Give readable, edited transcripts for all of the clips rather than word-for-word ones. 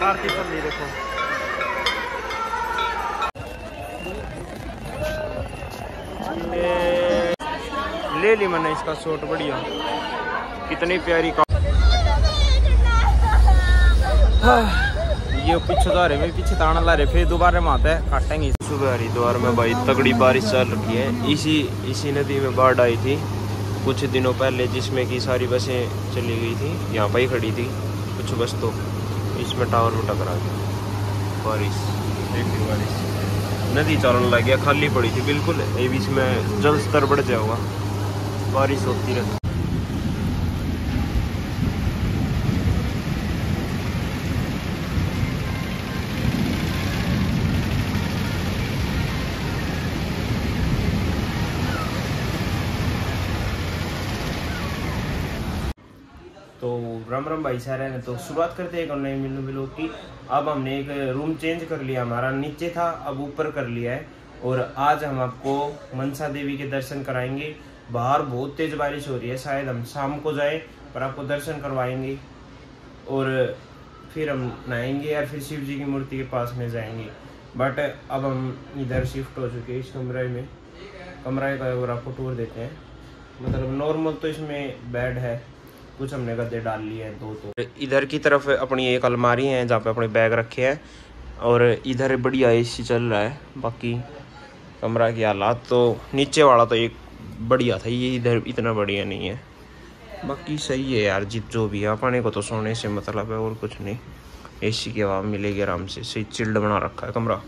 आरती चल रही देखो। ले ली मैंने इसका शॉट, बढ़िया कितनी प्यारी का। ये पीछे तो आ रहे, मैं पीछे ताना ला रहे, फिर दोबारा माता है काटेंगे। सुबह हरिद्वार में भाई तगड़ी बारिश चल रही है। इसी नदी में बाढ़ आई थी कुछ दिनों पहले, जिसमें कि सारी बसें चली गई थी। यहाँ पर ही खड़ी थी कुछ बस, तो इसमें टावर में टकरा गया। बारिश देखिए, बारिश नदी चलने लग गया, खाली पड़ी थी बिल्कुल। ये बीच में जल स्तर बढ़ जाएगा, बारिश होती रहती। तो राम राम भाई सारे ने, तो शुरुआत करते हैं एक नए वीडियो की। अब हमने एक रूम चेंज कर लिया, हमारा नीचे था अब ऊपर कर लिया है। और आज हम आपको मनसा देवी के दर्शन कराएंगे। बाहर बहुत तेज बारिश हो रही है, शायद हम शाम को जाए, पर आपको दर्शन करवाएंगे। और फिर हम नहाएंगे और फिर शिव जी की मूर्ति के पास में जाएंगे। बट अब हम इधर शिफ्ट हो चुके हैं इस कमरे में। कमरे का और आपको टूर देते हैं। मतलब नॉर्मल तो इसमें बेड है, कुछ हमने गद्दे डाल लिए हैं दो। तो इधर की तरफ अपनी एक अलमारी है जहाँ पे अपने बैग रखे हैं, और इधर बढ़िया एसी चल रहा है। बाकी कमरा की हालात तो नीचे वाला तो एक बढ़िया था, ये इधर इतना बढ़िया नहीं है। बाकी सही है यार, जित जो भी है अपने को तो सोने से मतलब है और कुछ नहीं। एसी की हवा मिलेगी आराम से, सही चिल्ड बना रखा है कमरा।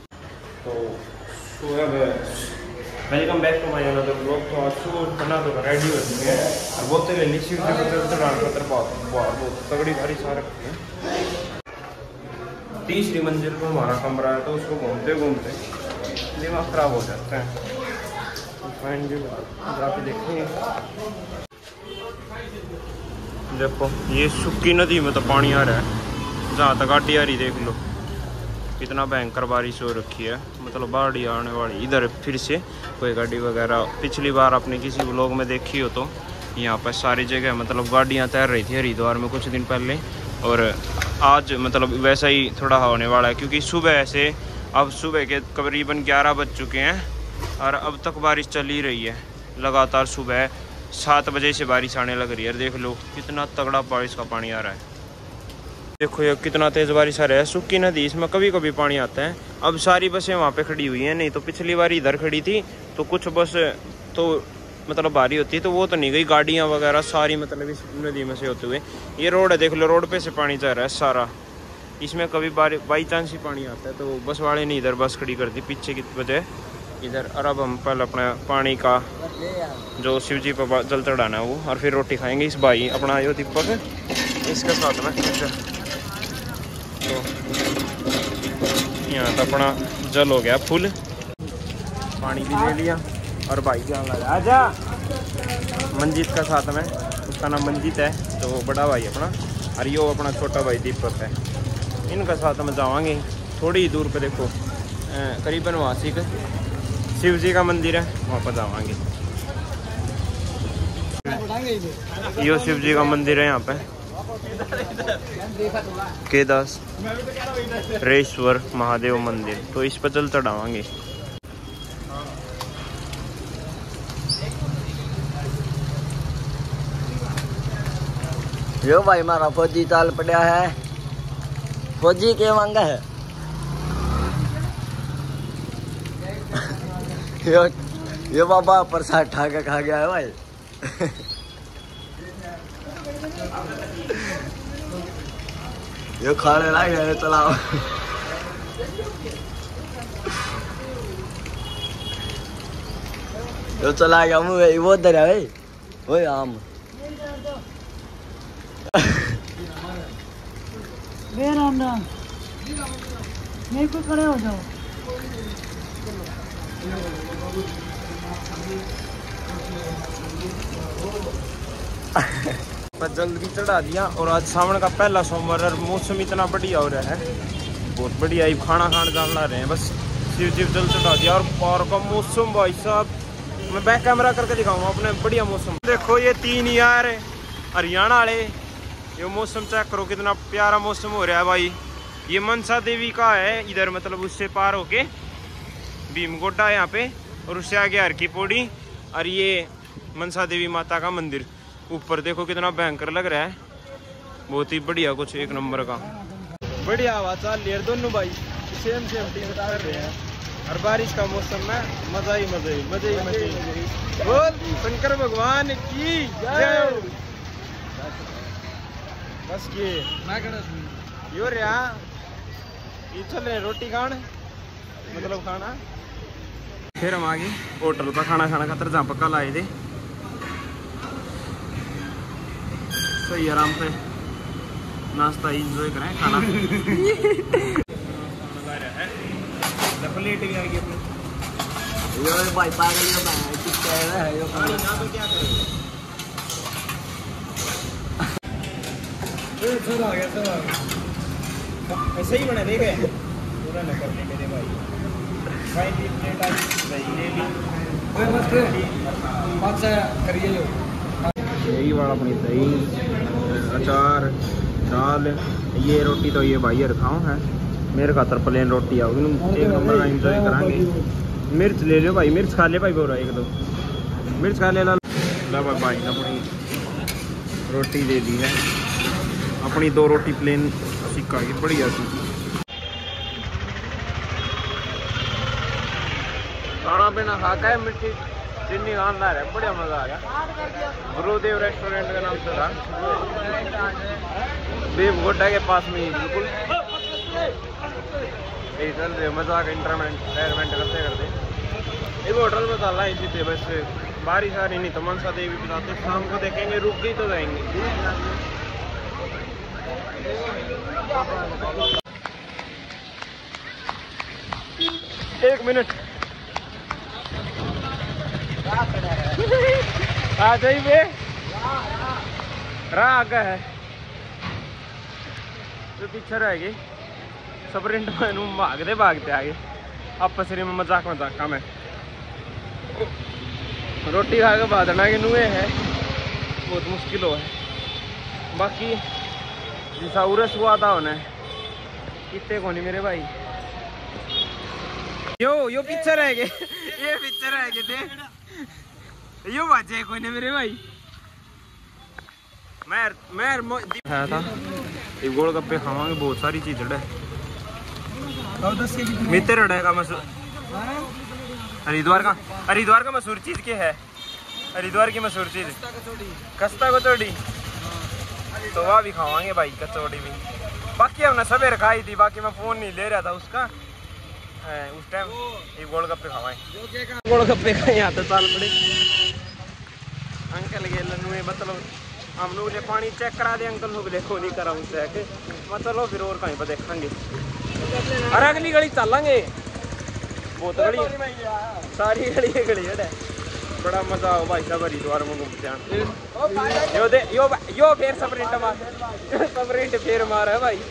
तो welcome back to my another blog. तो आज शूट करना तो रेडी हो चुके हैं और बोलते हुए निश्चित बहुत तगड़ी बारिश आ रखी है। तीसरी मंजिल पर हमारा कमरा है, तो उसको घूमते घूमते दिमाग खराब हो जाता है। तो फाइन भी जाके देखेंगे। देखो ये सुक्की नदी में तो पानी आ रहा है, जहाँ तक गाड़ी आ रही देख लो। कितना भयंकर बारिश हो रखी है, मतलब बाढ़ आने वाली। इधर फिर से कोई गाड़ी वगैरह, पिछली बार आपने किसी व्लॉग में देखी हो तो यहाँ पर सारी जगह मतलब गाड़ियाँ तैर रही थी हरिद्वार में कुछ दिन पहले। और आज मतलब वैसा ही थोड़ा होने वाला है, क्योंकि सुबह से अब सुबह के करीबन 11 बज चुके हैं और अब तक बारिश चल ही रही है लगातार। सुबह 7 बजे से बारिश आने लग रही है। देख लो कितना तगड़ा बारिश का पानी आ रहा है। देखो ये कितना तेज बारिश आ रहा है। सुक्की नदी, इसमें कभी कभी पानी आता है। अब सारी बसें वहाँ पे खड़ी हुई हैं, नहीं तो पिछली बार इधर खड़ी थी तो कुछ बस तो मतलब भारी होती है तो वो तो नहीं गई। गाड़ियाँ वगैरह सारी मतलब इस नदी में से होते हुए ये रोड है, देख लो रोड पे से पानी जा रहा है सारा। इसमें कभी बाई चांस ही पानी आता है, तो बस वाले ने इधर बस खड़ी कर दी पीछे की वजह इधर। और अब हम पहले अपना पानी का जो शिव जी पर जल चढ़ाना है वो, और फिर रोटी खाएंगे। इस भाई अपना यो दीपक इसके साथ में। तो यहाँ तो अपना जल हो गया फुल, पानी भी ले लिया। और भाई जान लगा आजा मंजीत का साथ में, उसका नाम मंजीत है, तो बड़ा भाई अपना। और यो अपना छोटा भाई दीपक है, इनका साथ में जावांगे। थोड़ी ही दूर पे देखो करीबन वहाँ से शिव जी का मंदिर है, वहाँ पर जावांगे। यो शिव जी का मंदिर है यहाँ पे, केदास रेश्वर महादेव मंदिर। तो इस पर जल चढ़ावांगे। यो भाई हमारा फौजी चाल पड़ा है, फौजी के मांगा है। यो बाबा प्रसाद ठा के खा गया है भाई। ये खाने लायक है, चलाओ। यो चला गया मुँह वो उधर है भाई, वो आम राम राम, मेरे को खड़े हो जाओ। जल्दी चढ़ा दिया। और आज सावन का पहला सोमवार और मौसम इतना बढ़िया हो रहा है, बहुत बढ़िया। खाना खाने जाना रहे हैं, बस शिव जी जल चढ़ा दिया। और पार का मौसम भाई साहब, मैं बैक कैमरा करके दिखाऊंगा अपने। बढ़िया मौसम देखो, ये 3 यार हरियाणा वाले, ये मौसम चेक करो कितना प्यारा मौसम हो रहा है भाई। ये मनसा देवी का है इधर, मतलब उससे पार होके भीमगोटा यहाँ पे, और उससे आगे हर की पौड़ी, और ये मनसा देवी माता का मंदिर। ऊपर देखो कितना भयंकर लग रहा है, बहुत ही बढ़िया, कुछ एक नंबर का। बढ़िया हवा चल रही है, दोनों भाई सेम टीम कर रहे हैं, और बारिश का मौसम में मजा ही मजे बोल शंकर भगवान की जय। बस यो रे ये चल रहे रोटी खान, मतलब खाना। फिर हम आगे होटल पर खाना खातर जहाँ पर कल आए थे। सही आराम से नाश्ता इंजॉय करें, खाना प्लेट भी आ गई अपनी। यो भाई पागल का मैं कितना है यो खाना तो क्या करें। सब आ गया ऐसे ही बने देखे पूरा न करने मेरे भाई की प्लेट आ गई, ले ली। ओए मस्त बात से करिए लो। यही वाला अपनी दही, अचार, दाल, ये रोटी तो ये भाई रखाओ है, मेरे खातर प्लेन रोटी आओ, एक नंबर का एंजॉय कराएंगे। मिर्च ले लो भाई, मिर्च खा ले भाई, बोल रहा एक दो मिर्च खा ले ला भाई ने अपनी रोटी दे दी है, अपनी 2 रोटी प्लेन सिक्का की बढ़िया सी। खाना पीना खा के मिट्टी चीनी खानदार है, बढ़िया मजा आ गया। गुरुदेव रेस्टोरेंट का नाम से था, भीमगोटा के पास में ही बिल्कुल। चल रहे मजा का इंटरमेंट करते एक होटल में चल रहा है इसी पे। बस बारिश आ रही, नहीं तो मनसा देवी बताते शाम को देखेंगे, रुक गई तो जाएंगे। एक मिनट आ जाइए, राह आगे है तो पीछे रहेगी स्प्रिंट में भागते आगे आपस में मजाक में रोटी खा के भागना के नुए है, बहुत मुश्किल हो है। बाकी जिसा उरस हुआ था उन्हें कितने को नहीं मेरे भाई। यो पीछे रह गए ये पीछे रह गए थे, यो बाजे को नहीं मेरे भाई। मैं खाया था ये गोलगप्पे खावांगे, बहुत सारी चीज है मित्र रहेगा मसूर। हरिद्वार का मशहूर चीज क्या है? हरिद्वार की मशहूर चीज खस्ता कचौड़ी, तो वह भी खावांगे भाई, कचौड़ी भी। बाकी हमने सवेरे खाई थी, बाकी मैं फोन नहीं ले रहा था उसका उस टाइम। ये गोलगप्पे खावाएं, गोलगप्पे का यहाँ तो चाल पड़े अंकल के लनुए, मतलब हम लोग ने पानी चेक करा दे, अंकल लोग देखो नहीं करा चेक, मतलब फिर और कहीं पर देखेंगे। अरे अगली गली चलेंगे, बहुत गली सारी गली है, बड़ा मजा आओ भाई साहब हरिद्वार में घूमते हैं। यो फिर स्प्रिंट फिर मारा है भाई।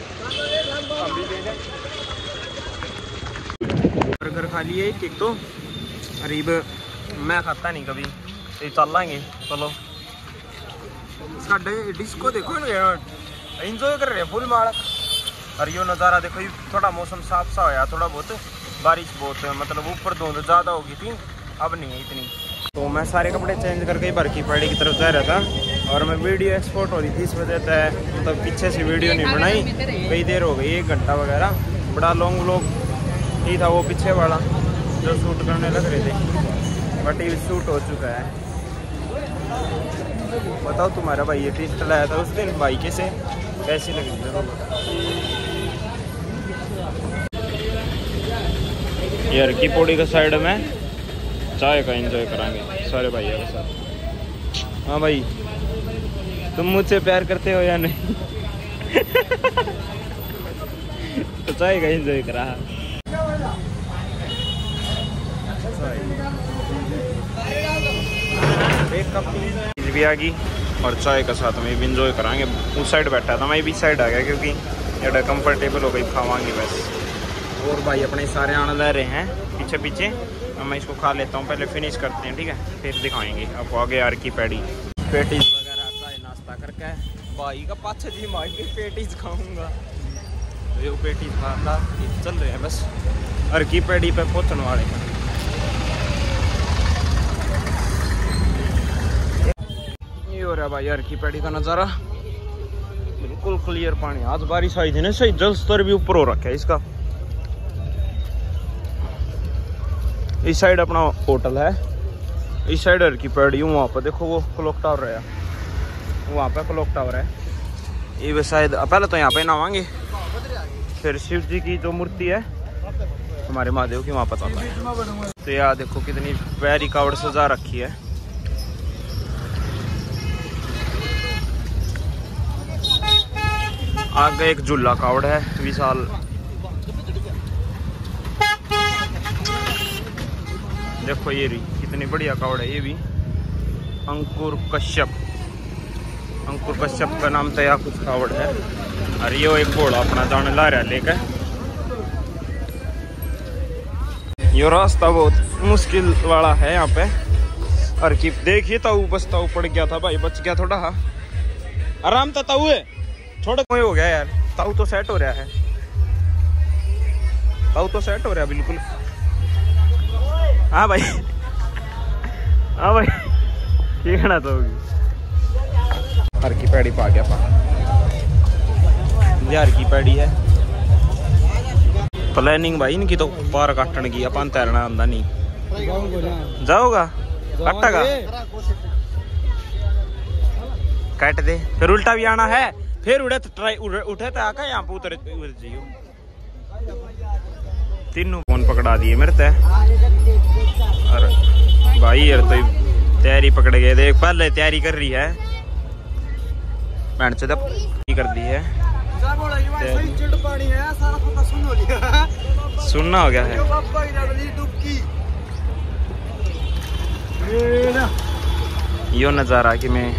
बर्गर खा लिए एक तो करीब, मैं खाता नहीं कभी, ये चल लेंगे चलो। इसका डिश को देखो एंजॉय कर रहे फुल मार। और यो नज़ारा देखो, थोड़ा मौसम साफ सा होया, थोड़ा बहुत बारिश बहुत मतलब ऊपर धुंध ज़्यादा होगी थी, अब नहीं है इतनी। तो मैं सारे कपड़े चेंज करके बाहर की पहाड़ी की तरफ जा रहा था, और मैं वीडियो एक्सपोर्ट हो रही थी, इस वजह से मतलब पीछे से वीडियो नहीं बनाई, कई देर हो गई, 1 घंटा वगैरह। बड़ा लॉन्ग व्लॉग ही था वो पीछे वाला जो शूट करने लग रहे थे, बट ये शूट हो चुका है। बताओ तुम्हारा भाई ये पिस्टल आया था उस दिन, भाई कैसे कैसी लगी? यार की पौड़ी का साइड में चाय का एंजॉय कराएंगे सारे भाइयों के साथ। हाँ भाई, तुम मुझसे प्यार करते हो या नहीं? तो चाय का एंजॉय करा। एक कप भी आ गई और चाय का साथ में भी इंजॉय कराएंगे। उस साइड बैठा था, मैं भी साइड आ गया क्योंकि थोड़ा कंफर्टेबल हो गई, खावांगे बस। और भाई अपने सारे आनंद ले रहे हैं पीछे पीछे, मैं इसको खा लेता हूँ, पहले फिनिश करते हैं, ठीक है, फिर दिखाएंगे आपको आगे। यार की पेटीज वगैरह चाय नाश्ता करके भाई का पाछे जी मार के पेटीज खाऊंगा। ये पेटी खाना चल रहे हैं बस, हर की पेड़ी पे पहुंचने वाले हैं। ये हो रहा भाई हर की पेड़ी का नज़ारा, बिल्कुल क्लियर पानी। आज बारिश आई थी ना, सही जल स्तर भी ऊपर हो रखा है इसका। इस साइड अपना होटल है, इस साइड हर की पेड़ी। वहाँ पर देखो वो क्लॉक टावर है, वहाँ पे क्लॉक टावर है। ये शायद पहले तो यहाँ पे नहावांगे, फिर शिव जी की जो मूर्ति है हमारे महादेव की वहाँ पर चलता है। तो यार देखो कितनी प्यारी कावड़ सजा रखी है। आगे एक झूला कावड़ है विशाल, देखो ये रही कितनी बढ़िया कावड़ है। ये भी अंकुर कश्यप, अंकुर कश्यप का नाम तो या कुछ कावड़ है। और ये एक घोड़ा अपना जाने ला रहा है लेकर। ये रास्ता बहुत मुश्किल वाला है यहाँ पे। और की देखिए ताऊ, बस ताऊ पड़ गया था भाई, बच गया थोड़ा। आराम था ताऊ है, थोड़ा कोई हो गया यार। ताऊ तो सेट हो रहा है, ताऊ तो सेट हो रहा है बिल्कुल। हाँ भाई, हाँ भाई ये कहना तो होगी। हर की पैड़ी पा गया पा, हर की पैड़ी है। प्लानिंग भाई इनकी तो पार काटने की, अपन तैरना आंदा नहीं। जाओगा काटेगा, काट दे फिर उल्टा भी आना है, फिर उड़े तो ट्राई उठे तो आका यहाँ पे उतर जाइयो। तीनों फोन पकड़ा दिए मेरे ते। अरे भाई यार तो तैयारी पकड़ गए, देख पहले तैयारी कर रही है से कर दी है। सुनना हो गया है यो नज़ारा कि मैं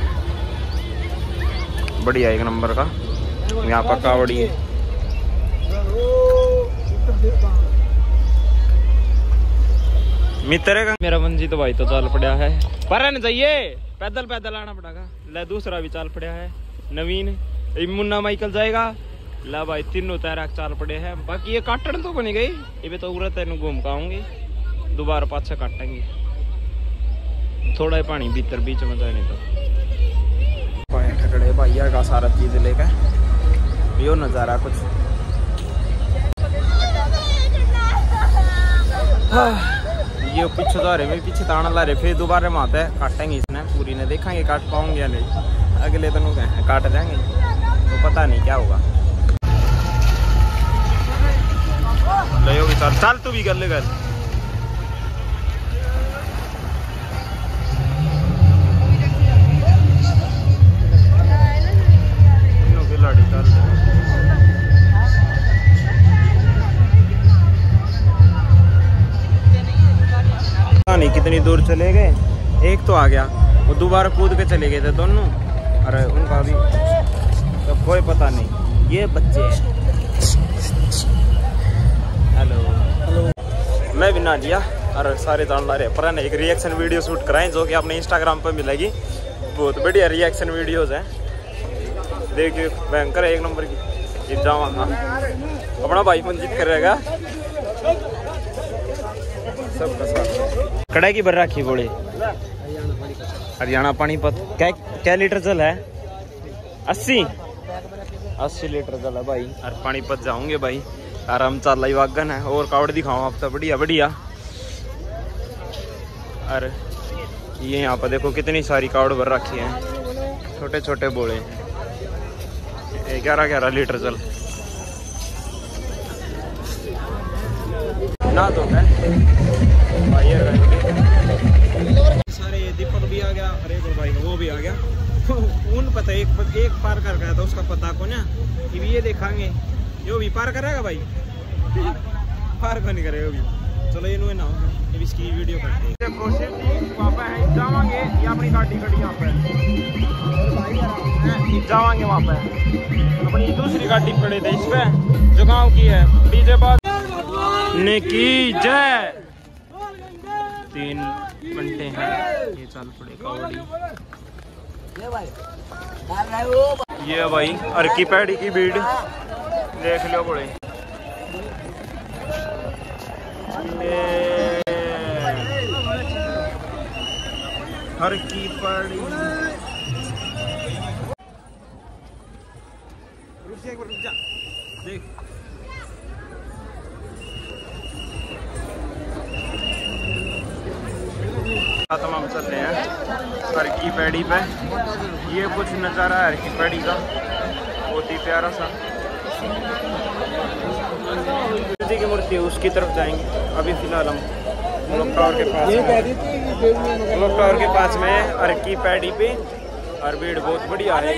बढ़िया एक नंबर का। यहाँ पर कावड़ी है, मित्र का मेरा मंजी तो भाई तो चाल पड़ा है। पर न जाइए पैदल पैदल आना पड़ेगा। ले दूसरा भी चाल पड़ा है नवीन, मुन्ना माइकल जाएगा। ला भाई तीनों तैराक चाल पड़े हैं। बाकी ये काटन तो बनी गई, ये तो उड़े तेन घूम का आऊंगी, दोबारा पाछा काटेंगे। थोड़ा ही पानी भीतर बीच में जाने तो ठकड़े भैया का सारा चीज लेकर यो नज़ारा कुछ। ये पीछे जा रहे, पीछे ताना ला रहे, फिर दोबारा माता है काटेंगे इसने पूरी ने, देखेंगे काट पाऊंगे या नहीं। अगले दिन काट देंगे तो पता नहीं क्या होगा। ले होगी चल चल, तू भी कर ले कर। खिलाड़ी चल नहीं कितनी दूर चले गए। एक तो आ गया, वो दोबारा कूद के चले गए थे दोनों। अरे उनका भी तो कोई पता नहीं। ये बच्चे हैं। हेलो हेलो, मैं भी ना लिया और सारे जान ला रहे पर ना एक रिएक्शन वीडियो शूट कराएं जो कि आपने इंस्टाग्राम पर मिलेगी। बहुत बढ़िया रिएक्शन वीडियोज हैं, देखिए भयंकर एक नंबर की। जावा अपना भाई मंजित करेगा सबका साथ। कड़ाई की भर रखी घोड़े, हरियाणा पानीपत। क्या लीटर जल है? 80 लीटर जल है भाई। और पानीपत जाऊंगे भाई, आराम चाल वागन है। और कावड़ दिखाऊँ आप तो बढ़िया बढ़िया। और ये यहाँ पर देखो कितनी सारी कावड़ भर रखी है, छोटे छोटे बोले। 11 लीटर जल ना तो है। सारे दीपक भी आ गया, अरे भाई वो भी आ गया। उन पता एक पार कर गया था, उसका पता को ना कि ये देखांगे यो भी पार करेगा भाई। पार को नहीं करेगा भी। चलो ये ना इसकी वीडियो करते हैं। देखो वहाँ पे जावांगे, ये अपनी गाड़ी खड़ी यहाँ पे जावांगे। वहाँ पे अपनी दूसरी गाड़ी खड़े थे इस पे जो गाँव की है। डीजे बात ने की जय। 3 घंटे हैं ये चाल पड़े कावड़ी। ये भाई हर की पैड़ी की भीड़ देख लो बड़े हर की पड़ी। रुक जा देख तमाम चल रहे हैं हर की पैड़ी पे। ये कुछ नज़ारा है हर की पैड़ी का, बहुत ही प्यारा सा। जी की मूर्ति है उसकी तरफ जाएंगे। अभी फिलहाल हम क्लॉक टावर के पास में हर की पैड़ी पे, और भीड़ बहुत बढ़िया है।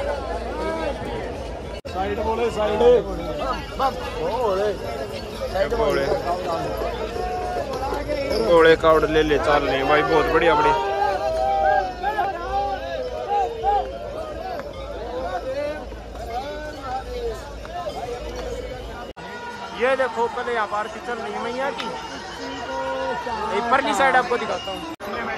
साइड बोले साइड घोड़े कावड़ ले ले चल रहे भाई, बहुत बढ़िया बढ़िया। ये देखो पहले यहाँ पर आरती चल रही है मैया की। एक परली साइड आपको दिखाता हूँ।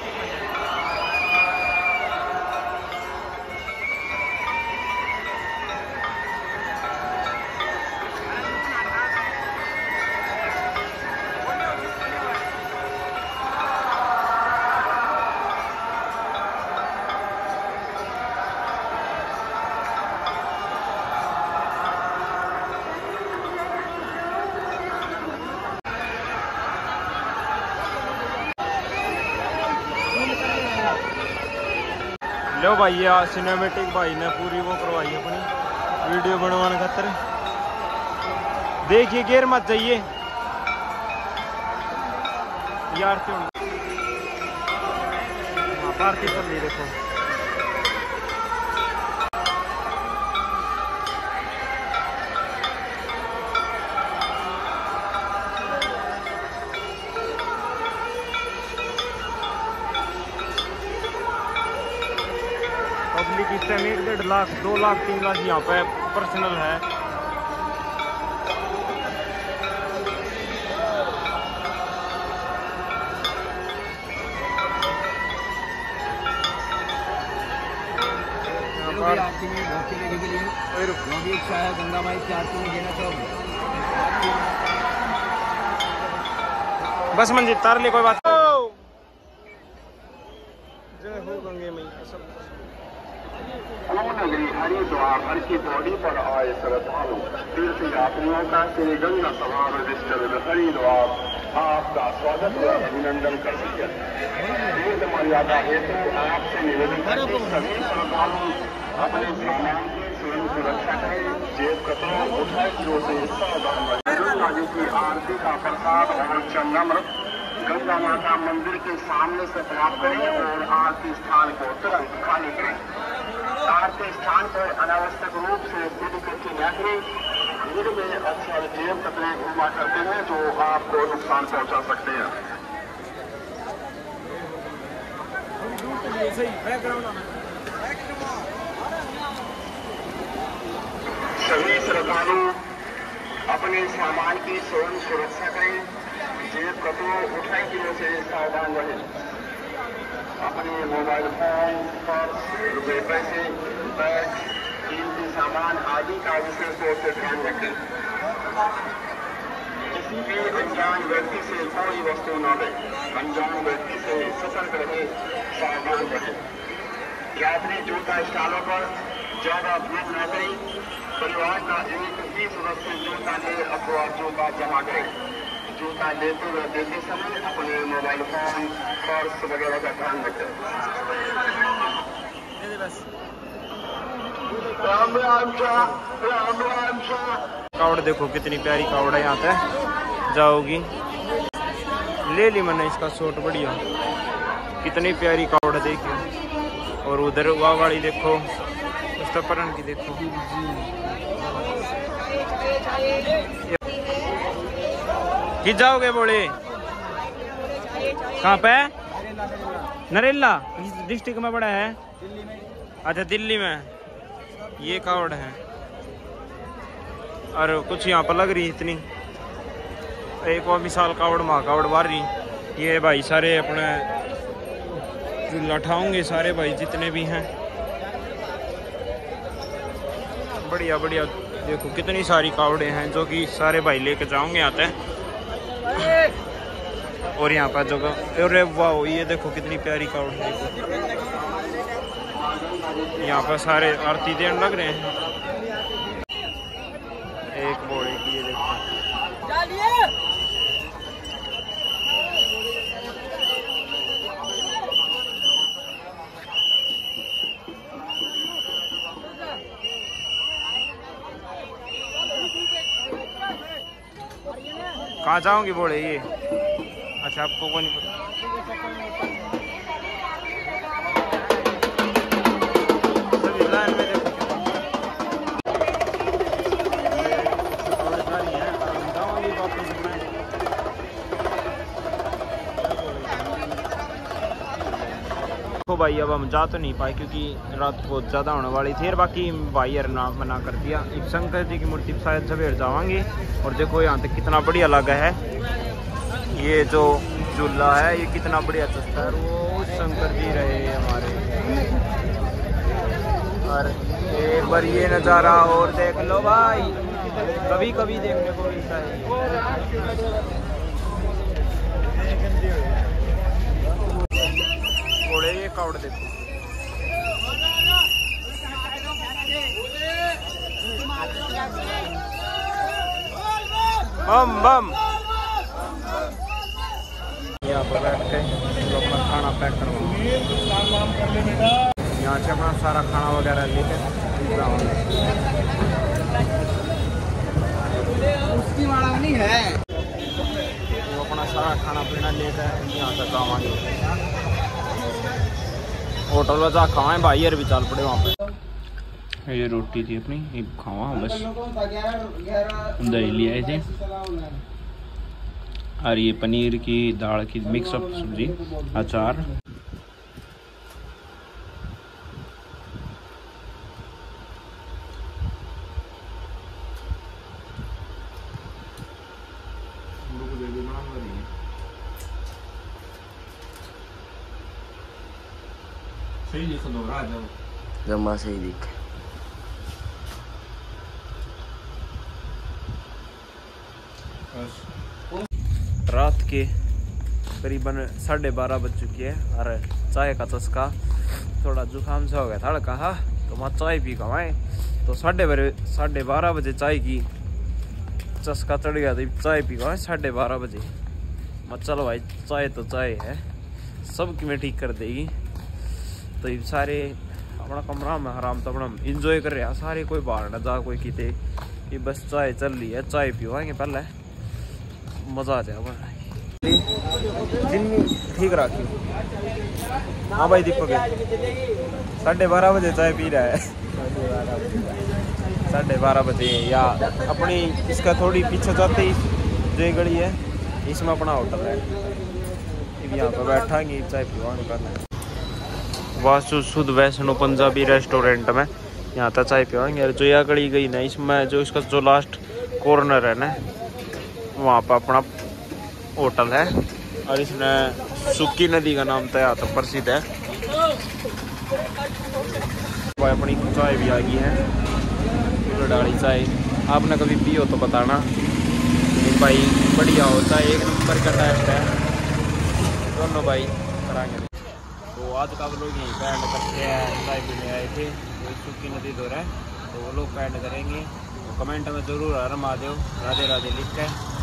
लो भाई ये सिनेमेटिक भाई ने पूरी वो करवाई अपनी वीडियो बनवाने खातर। देखिए गिर मत जाइए यार। आरती चल रही देखो। पब्लिक इस टाइम 1-1.5 लाख 2 लाख 3 लाख यहाँ पे पर्सनल है। आरती में भक्ति लेने के लिए भी इच्छा है गंगा माई की आरती में देना चाहोगे? बस मंजिल तार ले कोई बात। जय हो गंगे मैया सब। नगरी हरिद्वार हर की पौड़ी पर आए श्रद्धालु तीर्थ यात्रियों का श्री गंगा सभा रजिस्टर हरिद्वार आपका स्वागत व अभिनंदन करती है। तीर्थ मर्यादा हेतु आपसे निवेदन करते सभी श्रद्धालु अपने सामान की स्वयं सुरक्षा करें, जेब कपड़ों उठाए जो से गंगा जी की आरती का प्रसाद और चंदनामृत गंगा माता मंदिर के सामने से प्राप्त करें और आरती स्थान को तुरंत खाली करें। आरती स्थान पर अनावश्यक रूप से खुद इकट्ठी न करें। भीड़ में अक्सर जेब कतरे घुमा करते हैं जो आपको नुकसान पहुंचा सकते हैं। सभी श्रद्धालु अपने सामान की स्वयं सुरक्षा करें, जेब कतरों उठाई की से सावधान रहें। अपने मोबाइल फोन, पर्स, रुपए पैसे, बैग, कीमती सामान आदि का विशेष तौर से ध्यान रखें। किसी भी अनजान व्यक्ति से कोई वस्तु न लें। अनजान व्यक्ति से सतर्क रहे, सावधान रहे। यात्री जूता स्टॉलों पर ज्यादा भीड़ न करें। परिवार का एक ही सदस्य जूता ले अथवा जूता जमा करें। जूता लेते व देते समय अपने मोबाइल फोन, पर्स वगैरह का ध्यान रखें। कावड़ देखो कितनी प्यारी कावड़ है, यहाँ पे जाओगी। ले ली मैंने इसका शॉट बढ़िया, कितनी प्यारी कावड़ देखिए। और उधर वाह वाली देखो, उसका परन की देखो। कि जाओगे बोले कहाँ पे? नरेला डिस्ट्रिक्ट में बड़ा है। अच्छा दिल्ली में ये कावड़ है। और कुछ यहाँ पर लग रही इतनी, एक और मिसाल कावड़ माँ कावड़ बार रही। ये भाई सारे अपने लठाओंगे सारे भाई जितने भी हैं, बढ़िया बढ़िया देखो कितनी सारी कावड़े हैं जो कि सारे भाई लेके जाओगे आते हैं। और यहाँ पर जगह, अरे वाह, ये देखो कितनी प्यारी कावड़ है। यहाँ पर सारे आरती देने लग रहे हैं। एक बोड़े की ये देखो, कहाँ जाओगे बोले ये? अच्छा, आपको को नहीं पता। सभी लाइन में देखो भाई। अब हम जा तो नहीं पाए क्योंकि रात बहुत ज़्यादा होने वाली थी, और बाकी भाई यार ना मना कर दिया। एक शंकर जी की मूर्ति शायद सवेर जावांगे। और देखो यहाँ तक कितना बढ़िया लगा है, ये जो झूला है ये कितना बढ़िया चलता है। वो शंकर जी रहे हमारे। और एक बार ये नज़ारा और देख लो भाई, कभी कभी देखने को मिलता है। घोड़े ये कावड़ देखो, बम बम। यहाँ पर बैठ के अपना खाना पैक करवाओ। यहाँ से अपना सारा खाना वगैरह लेकर उसकी वाला नहीं है, वो अपना सारा खाना पीना लेकर यहाँ तक आवांगे। होटल में जा खाएं भाई, यार भी चल पड़े वहाँ पे। ये रोटी थी अपनी, एक खावा बस, दही ले आए थे, और ये पनीर की दाल की मिक्स अप सब्जी, अचार। सही दिख रहा है, जमा सही दिख। रात के करीबन 12:30 बज चुकी है, और चाय का चस्का थोड़ा जुकाम से हो गया था हल्का, हाँ तो मैं चाय पी कमाए। तो 12:30 बजे चाय की चस्का चढ़ गया, तो चाय पी कमाए 12:30 बजे। मैं चलो भाई, चाय तो चाय है, सब की में ठीक कर देगी। तो ये सारे अपना कमरा में आराम तो अपना इंजॉय कर रहे हैं सारे, कोई बाहर ना जा कोई किते, ये बस चाय चल रही है, चाय पिवाएंगे पहले, मजा आ जाएगा। जिन्नी ठीक रखी। हाँ भाई दीपक 12:30 बजे चाय पी रहा है, 12:30 बजे, या अपनी इसका थोड़ी पीछे जाते ही जो गली है इसमें अपना होटल है, यहाँ पर बैठाएंगे चाय पीवाएंगे पहले। वासु शुद्ध वैष्णो पंजाबी रेस्टोरेंट में यहाँ तक चाय पिवाएंगे। और जो यह गली गई ना, इसमें जो इसका जो लास्ट कॉर्नर है ना, वहाँ पर अपना होटल है, और इसमें सुक्की नदी का नाम तो यहाँ तो प्रसिद्ध है। भाई अपनी चाय भी आ गई है, डाली चाय, आपने कभी पी हो तो बताना भाई, बढ़िया होता है, एक नंबर का टेस्ट है, दोनों भाई कराएंगे। तो आज का लोग यहीं पे एंड करते हैं, चाय पीने आए थे, वो सुक्की नदी दो रहा है, तो वो लोग एंड करेंगे। तो कमेंट में ज़रूर हर महादेव राधे राधे लिख के